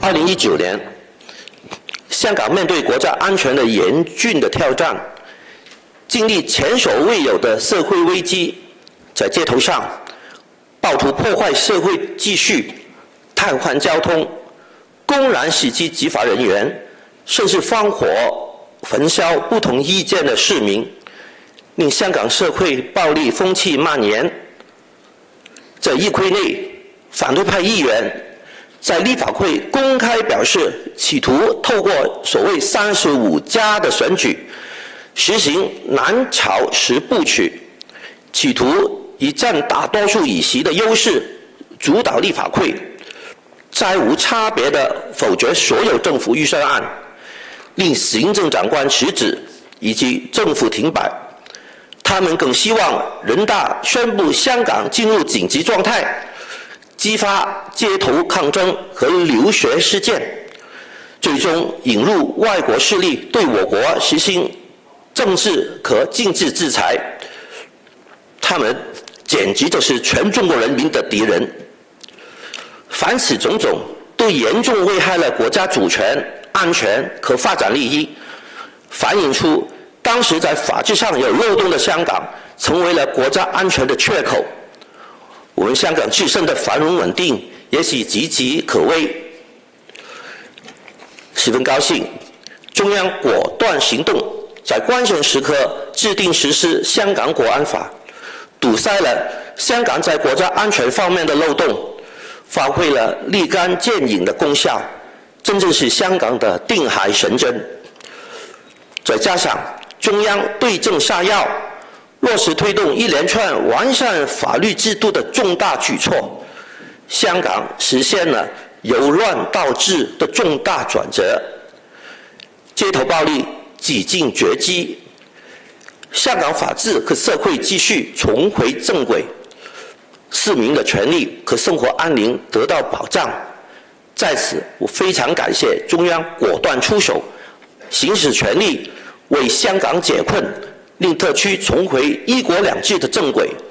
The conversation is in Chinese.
2019年，香港面对国家安全的严峻的挑战，经历前所未有的社会危机，在街头上，暴徒破坏社会秩序，瘫痪交通，公然袭击执法人员，甚至放火焚烧不同意见的市民，令香港社会暴力风气蔓延。在议会内，反对派议员在立法会公开表示，企图透过所谓35+的选举，实行南朝10部曲，企图以占大多数议席的优势主导立法会，再无差别地否决所有政府预算案，令行政长官辞职以及政府停摆。他们更希望人大宣布香港进入紧急状态，激发街头抗争和留学事件，最终引入外国势力对我国实行政治和经济制裁。他们简直就是全中国人民的敌人。凡此种种，都严重危害了国家主权、安全和发展利益，反映出当时在法治上有漏洞的香港，成为了国家安全的缺口。我们香港自身的繁荣稳定也是岌岌可危。十分高兴，中央果断行动，在关键时刻制定实施香港国安法，堵塞了香港在国家安全方面的漏洞，发挥了立竿见影的功效，真正是香港的定海神针。再加上中央对症下药，落实推动一连串完善法律制度的重大举措，香港实现了由乱到治的重大转折，街头暴力几近绝迹，香港法治和社会继续重回正轨，市民的权利和生活安宁得到保障。在此，我非常感谢中央果断出手，行使权力为香港解困，令特区重回一国两制的正轨。